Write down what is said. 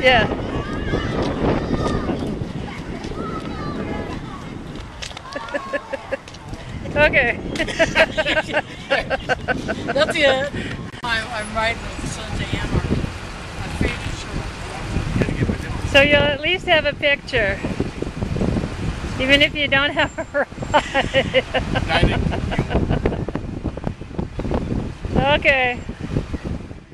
Yeah. Okay. That's it. I'm riding with Sunday Hammer. My favorite show. So you'll at least have a picture. Even if you don't have a ride. Okay.